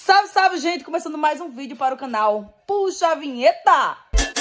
Salve, salve, gente! Começando mais um vídeo para o canal. Puxa a vinheta!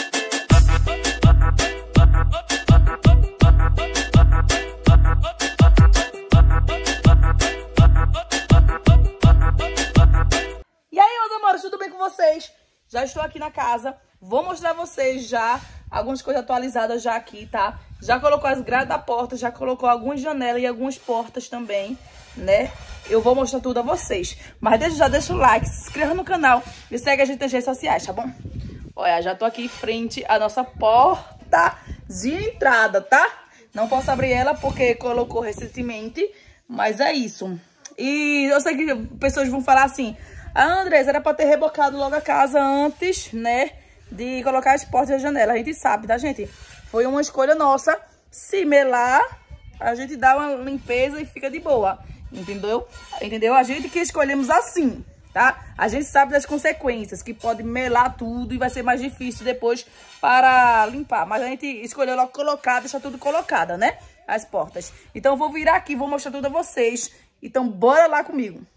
E aí, meus amores, tudo bem com vocês? Já estou aqui na casa. Vou mostrar a vocês já algumas coisas atualizadas já aqui, tá? Já colocou as grades da porta, já colocou algumas janelas e algumas portas também, né? Eu vou mostrar tudo a vocês. Mas já deixa o like, se inscreva no canal e segue a gente nas redes sociais, tá bom? Olha, já tô aqui em frente à nossa porta de entrada, tá? Não posso abrir ela porque colocou recentemente, mas é isso. E eu sei que pessoas vão falar assim: ah, Andressa, era pra ter rebocado logo a casa antes, né, de colocar as portas e a janela. A gente sabe, tá, gente? Foi uma escolha nossa. Se melar, a gente dá uma limpeza e fica de boa. Entendeu? A gente que escolhemos assim, tá? A gente sabe das consequências, que pode melar tudo e vai ser mais difícil depois para limpar. Mas a gente escolheu logo colocar, deixar tudo colocada, né? As portas. Então eu vou virar aqui, vou mostrar tudo a vocês. Então bora lá comigo.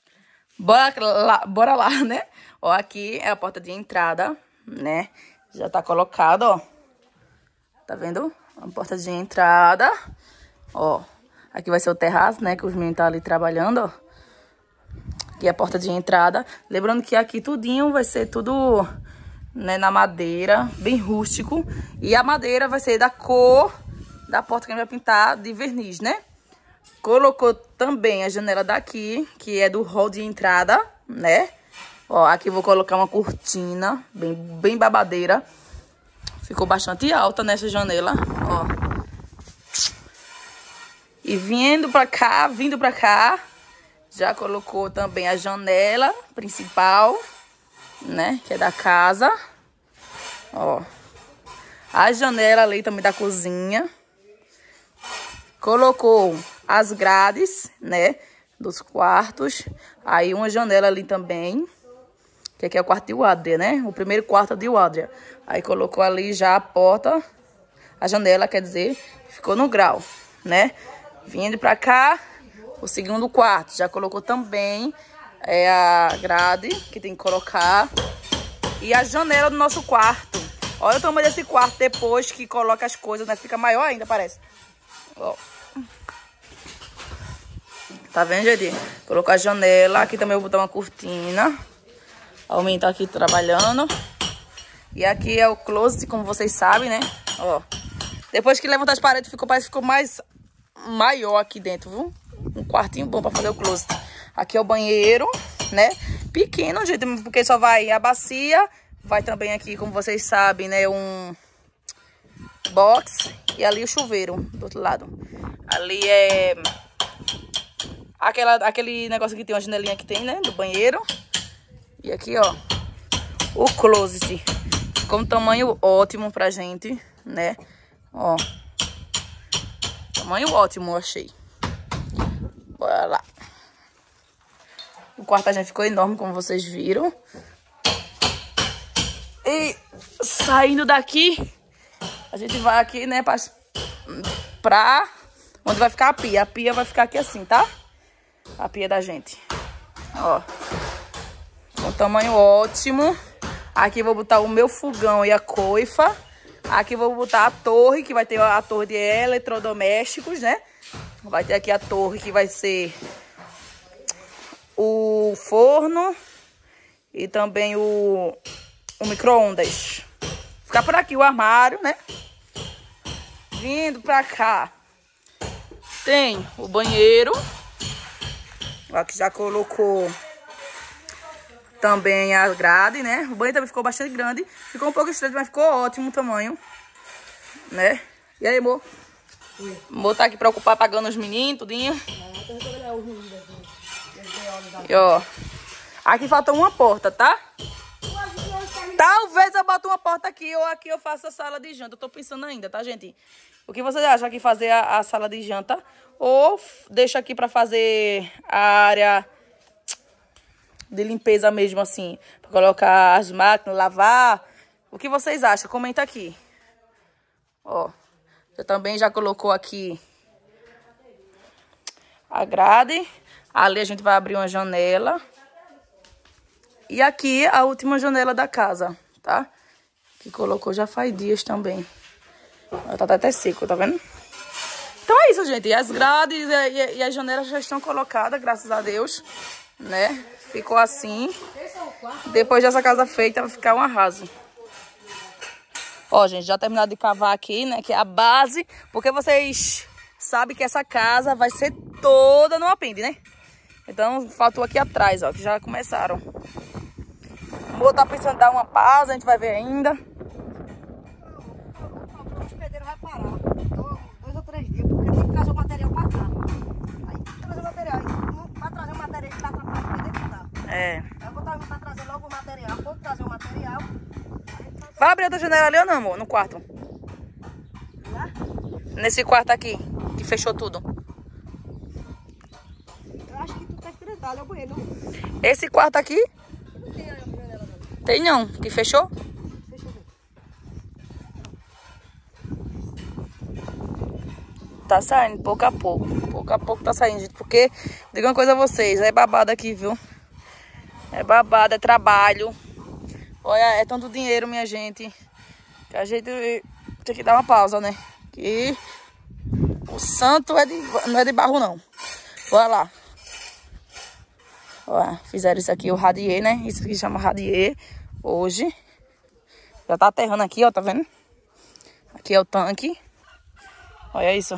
Bora lá, né? Ó, aqui é a porta de entrada, né? Já tá colocada, ó. Tá vendo? A porta de entrada, ó. Aqui vai ser o terraço, né? Que os meninos estão ali trabalhando, ó. Aqui é a porta de entrada. Lembrando que aqui tudinho vai ser tudo, né, na madeira, bem rústico. E a madeira vai ser da cor da porta que a gente vai pintar de verniz, né? Colocou também a janela daqui, que é do hall de entrada, né? Ó, aqui eu vou colocar uma cortina bem babadeira. Ficou bastante alta nessa janela, ó. E vindo pra cá, já colocou também a janela principal, né? Que é da casa. Ó. A janela ali também da cozinha. Colocou as grades, né? Dos quartos. Aí uma janela ali também. Que aqui é o quarto de Adria, né? O primeiro quarto de Adria. Aí colocou ali já a porta. A janela, quer dizer, ficou no grau, né? Vindo pra cá, o segundo quarto. Já colocou também a grade que tem que colocar. E a janela do nosso quarto. Olha o tamanho desse quarto depois que coloca as coisas, né? Fica maior ainda, parece. Ó. Tá vendo, gente? Colocou a janela. Aqui também eu vou botar uma cortina. O menino tá aqui trabalhando. E aqui é o closet, como vocês sabem, né? Ó. Depois que levantar as paredes, parece que ficou mais maior aqui dentro, viu? Um quartinho bom pra fazer o closet. Aqui é o banheiro, né? Pequeno, gente, porque só vai a bacia. Vai também aqui, como vocês sabem, né? Um box. E ali o chuveiro, do outro lado. Ali é aquele negócio que tem uma janelinha que tem, né? Do banheiro. E aqui, ó, o closet. Ficou um tamanho ótimo pra gente, né? Ó. Tamanho ótimo, eu achei. Bora lá. O quarto já ficou enorme, como vocês viram. E saindo daqui, a gente vai aqui, né, pra onde vai ficar a pia. A pia vai ficar aqui assim, tá? A pia da gente. Ó. Um tamanho ótimo. Aqui eu vou botar o meu fogão e a coifa. Aqui eu vou botar a torre, que vai ter a torre de eletrodomésticos, né? Vai ter aqui a torre que vai ser o forno e também o micro-ondas. Ficar por aqui o armário, né? Vindo pra cá, tem o banheiro. Aqui já colocou também a grade, né? O banheiro também ficou bastante grande. Ficou um pouco estreito, mas ficou ótimo o tamanho, né? E aí, amor? Oi. Amor tá aqui preocupado pagando os meninos, tudinho. E ó, aqui falta uma porta, tá? Talvez eu bote uma porta aqui ou aqui eu faço a sala de janta. Eu tô pensando ainda, tá, gente? O que vocês acham aqui fazer a sala de janta? Ou deixa aqui pra fazer a área de limpeza mesmo, assim, pra colocar as máquinas, lavar. O que vocês acham? Comenta aqui. Ó, eu também já colocou aqui a grade. Ali a gente vai abrir uma janela. E aqui a última janela da casa, tá? Que colocou já faz dias também. Tá até seco, tá vendo? Então é isso, gente. E as grades e as janelas já estão colocadas, graças a Deus, né? Ficou assim. Depois dessa casa feita, vai ficar um arraso. Ó, gente, já terminaram de cavar aqui, né? Que é a base. Porque vocês sabem que essa casa vai ser toda no apêndice, né? Então, faltou aqui atrás, ó, que já começaram. O amor tá pensando em dar uma pausa, a gente vai ver ainda. O hospedeiro vai parar. 2 ou 3 dias, porque tem que trazer o material pra cá. Aí tem que trazer o material. Pra trazer o material que tá atrapalhando, o hospedeiro tá. É. Aí eu vou trazer logo o material. Quando trazer o material... Vai abrir outra janela ali ou não, amor? No quarto? Lá? Nesse quarto aqui, que fechou tudo. Eu acho que tu tá enfrentado, é o banheiro. Esse quarto aqui? Não tem aí a janela não. Tem não, que fechou? Deixa eu ver. Tá saindo pouco a pouco. Pouco a pouco tá saindo, gente. Porque, digo uma coisa a vocês, é babado aqui, viu? É babado, é trabalho. Olha, é tanto dinheiro, minha gente, que a gente tem que dar uma pausa, né? Que o santo não é de barro, não. Olha lá. Olha, fizeram isso aqui, o radier, né? Isso aqui chama radier hoje. Já tá aterrando aqui, ó, tá vendo? Aqui é o tanque. Olha isso.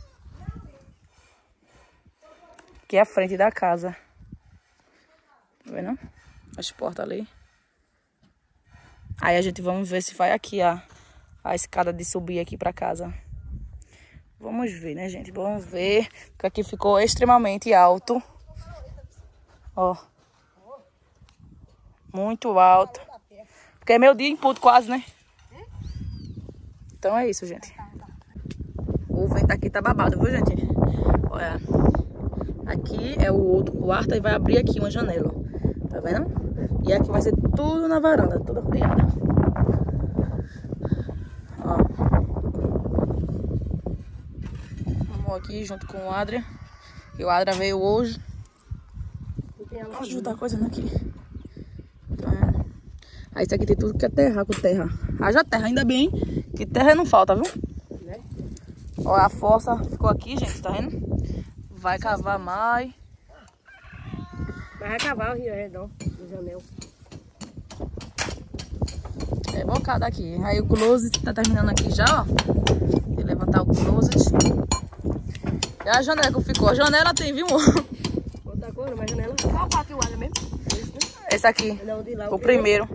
Aqui é a frente da casa. Tá vendo? As portas ali. Aí a gente vamos ver se vai aqui a escada de subir aqui pra casa. Vamos ver, né, gente? Vamos ver. Porque aqui ficou extremamente alto. Ó. Muito alto. Porque é meio dia em ponto quase, né? Então é isso, gente. O vento aqui tá babado, viu, gente? Olha. Aqui é o outro quarto e vai abrir aqui uma janela. Tá vendo? E aqui vai ser tudo na varanda, toda rodeada. Ó. Vamos aqui junto com o Adria. E o Adria veio hoje. Vamos ajudar coisa aqui. Tá vendo? Aí isso aqui tem tudo que é terra com terra. Haja terra, ainda bem que terra não falta, viu? Né? Ó, a força ficou aqui, gente, tá vendo? Vai cavar mais. Vai cavar o Rio Redão, o janel. É bocado aqui. Aí o closet tá terminando aqui já, ó. Vou levantar o closet. E a janela que ficou. A janela tem, viu, amor? Outra coisa, mas janela. Qual quarto que o Adria mesmo? Esse aqui. Não, de lá, O primeiro.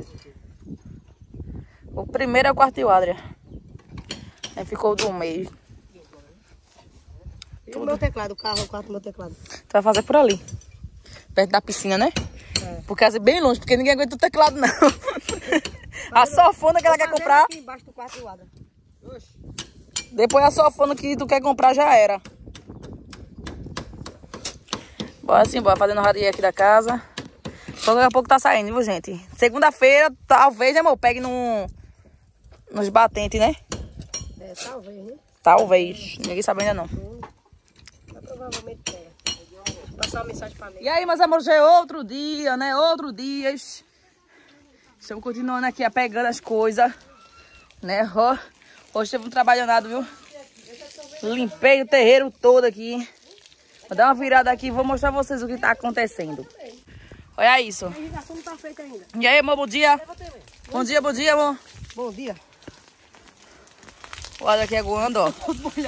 O primeiro é o quarto de Adria. Aí ficou o do meio. E o meu teclado, o carro, o quarto do meu teclado. Tu vai fazer por ali. Perto da piscina, né? É. Porque é bem longe, porque ninguém aguenta o teclado, não. A sofona que ela quer comprar. Aqui embaixo do quarto do Adria. Depois a sofona que tu quer comprar já era. Bora sim, bora fazendo o radier aqui da casa. Só daqui a pouco tá saindo, viu, gente? Segunda-feira, talvez, né, amor? Pegue nos batentes, né? É, talvez, né? Talvez. Ninguém sabe ainda não. Mas provavelmente pega. Vou passar uma mensagem pra mim. E aí, meus amores, já é outro dia, né? Outro dia. Estamos continuando aqui a pegando as coisas, né? Ó, hoje teve um trabalho danado, viu? Limpei o terreiro todo aqui. Vou dar uma virada aqui e vou mostrar pra vocês o que tá acontecendo. Olha isso. A irrigação não tá feita ainda. E aí, amor, bom dia. Bom dia, amor. Bom dia. Olha aqui aguando, ó.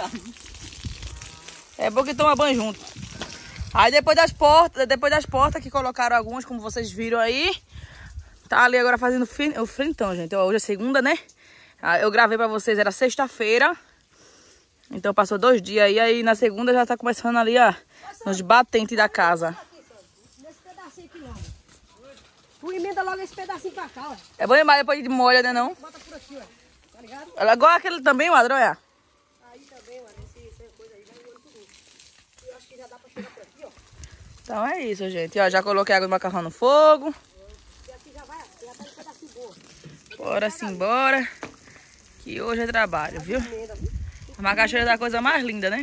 É bom que toma banho junto. Aí depois das portas que colocaram alguns, como vocês viram aí. Tá ali agora fazendo o frentão, gente. Ó, hoje é segunda, né? Eu gravei pra vocês, era sexta-feira. Então passou 2 dias aí. Aí na segunda já tá começando ali, ó. Nos batentes da casa. Nesse pedacinho aqui não. Tu emenda logo esse pedacinho pra cá, ó. É bom demais depois de molha, né não? Bota por aqui, ó. Tá ligado? Ela igual aquele também, Adria, olha. Aí também, mano. Essa coisa aí vai voando tudo. Eu acho que já dá pra chegar por aqui, ó. Então é isso, gente. Ó, já coloquei água de macarrão no fogo. E aqui já tá um pedacinho boa. Bora simbora. Que hoje é trabalho, viu? Emenda, viu? A macaxeira é da coisa mais linda, né?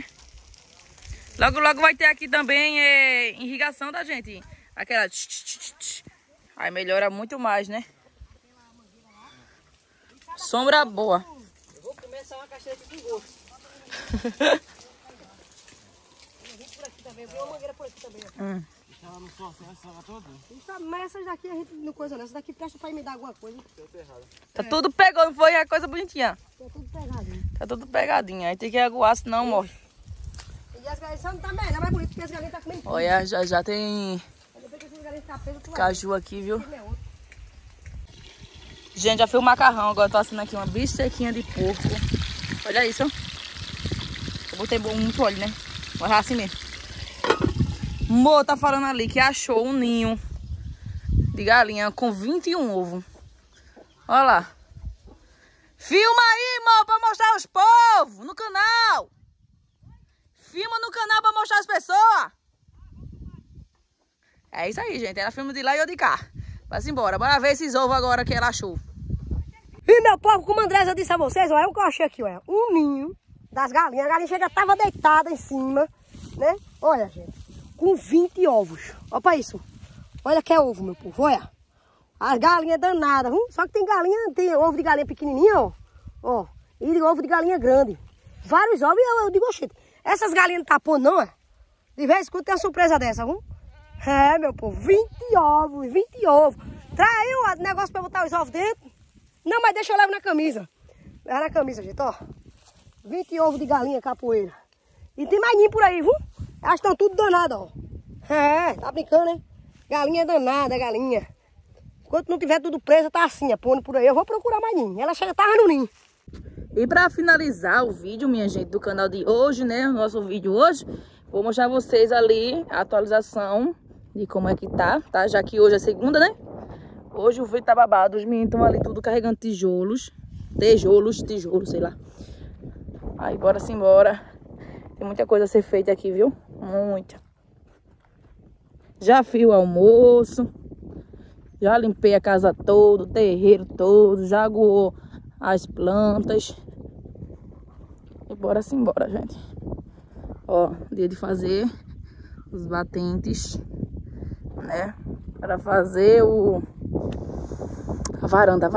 Logo, logo vai ter aqui também irrigação da gente. Aquela... Aí melhora muito mais, né? Sombra boa. Eu vou começar uma caixinha aqui com gosto. Por aqui também, eu vi uma mangueira por aqui também. Ela não só essa toda? Mas essas daqui a gente não coisa não. Essa daqui presta pra me dar alguma coisa. Tá tudo pegando, foi a coisa bonitinha. Tá tudo pegadinho. Tá tudo pegadinho. Aí tem que aguar, senão morre. E as galinhas só não tá melhor, não é bonito porque as galinhas tá comendo. Olha, já tem Depois que essas galinhas ficam presas, tu vai. caju aqui, viu? Ver. Outro. Gente, já fez o macarrão. Agora eu tô assando aqui uma bistequinha de porco. Olha isso, ó. Eu botei muito óleo, né? Vai assim mesmo. Mo tá falando ali que achou um ninho de galinha com 21 ovos. Olha lá. Filma aí, Mo, pra mostrar aos povos no canal. Filma no canal pra mostrar as pessoas. É isso aí, gente. Ela filma de lá e eu de cá. Vai-se embora. Bora ver esses ovos agora que ela achou. E meu povo, como a Andresa disse a vocês, olha o que eu achei aqui, olha. Um ninho das galinhas. A galinha chega, tava deitada em cima, né? Olha, gente. Com 20 ovos. Olha pra isso. Olha que é ovo, meu povo. Olha. As galinhas danadas. Só que tem galinha, tem ovo de galinha pequenininha, ó. Ó. E ovo de galinha grande. Vários ovos e eu digo, oxente. Essas galinhas não tá pondo, não, é? De vez em quando tem uma surpresa dessa, viu? É, meu povo. 20 ovos, 20 ovos. Traiu o negócio pra botar os ovos dentro. Não, mas deixa eu levar na camisa. Leva na camisa, gente, ó. 20 ovos de galinha capoeira. E tem mais ninho por aí, viu? Elas estão tudo danadas, ó. É, tá brincando, hein? Galinha danada, galinha. Enquanto não tiver tudo preso, tá assim, pondo por aí. Eu vou procurar mais ninho. Ela chega, tava no ninho. E pra finalizar o vídeo, minha gente, do canal de hoje, né? O nosso vídeo hoje, vou mostrar a vocês ali a atualização de como é que tá? Já que hoje é segunda, né? Hoje o vídeo tá babado. Os meninos estão ali tudo carregando tijolos, sei lá. Aí, bora sim, bora. Tem muita coisa a ser feita aqui, viu? Muita. Já fiz o almoço. Já limpei a casa toda, o terreiro todo. Já aguou as plantas. E bora sim, bora, gente. Ó, dia de fazer os batentes, né? Para fazer a varanda.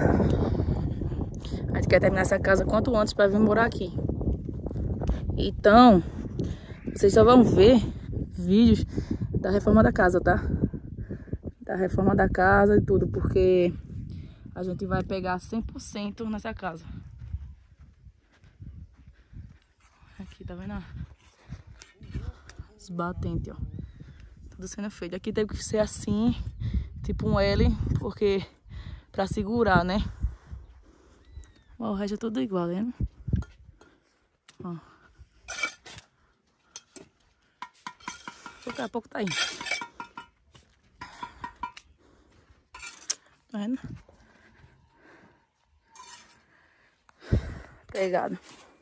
A gente quer terminar essa casa quanto antes para vir morar aqui. Então, vocês só vão ver vídeos da reforma da casa, tá? Da reforma da casa e tudo, porque a gente vai pegar 100% nessa casa. Aqui, tá vendo? Os batentes, ó. Tudo sendo feito. Aqui teve que ser assim, tipo um L, porque pra segurar, né? Ó, o resto é tudo igual, né? Ó. Daqui a pouco tá aí. Tá vendo? Pegado.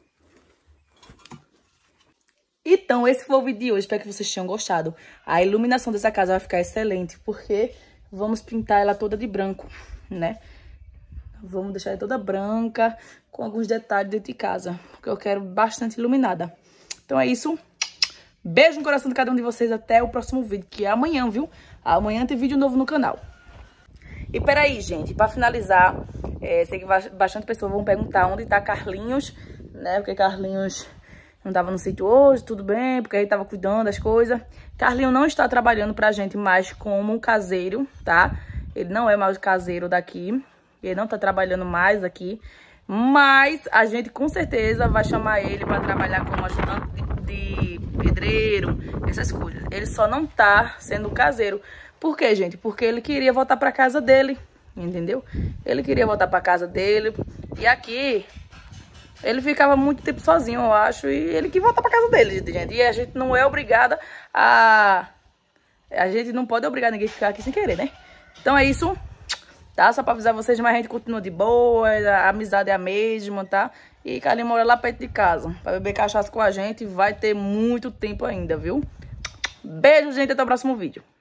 Então, esse foi o vídeo de hoje. Espero que vocês tenham gostado. A iluminação dessa casa vai ficar excelente, porque vamos pintar ela toda de branco, né? Vamos deixar ela toda branca, com alguns detalhes dentro de casa, porque eu quero bastante iluminada. Então é isso. Beijo no coração de cada um de vocês. Até o próximo vídeo, que é amanhã, viu? Amanhã tem vídeo novo no canal. E peraí, gente, pra finalizar, sei que bastante pessoas vão perguntar onde tá Carlinhos, né? Porque Carlinhos não tava no sítio hoje, tudo bem, porque ele tava cuidando das coisas. Carlinhos não está trabalhando pra gente mais como caseiro, tá? Ele não é mais caseiro daqui, ele não tá trabalhando mais aqui. Mas a gente com certeza vai chamar ele pra trabalhar como ajudante de pedreiro, essas coisas. Ele só não tá sendo caseiro. Por quê, gente? Porque ele queria voltar pra casa dele, entendeu? Ele queria voltar pra casa dele. E aqui, ele ficava muito tempo sozinho, eu acho. E ele queria voltar pra casa dele, gente. E a gente não é obrigada a... A gente não pode obrigar ninguém a ficar aqui sem querer, né? Então é isso. Tá? Só pra avisar vocês, mas a gente continua de boa, a amizade é a mesma, tá? E Carlinhos mora lá perto de casa. Pra beber cachaça com a gente vai ter muito tempo ainda, viu? Beijo, gente, até o próximo vídeo.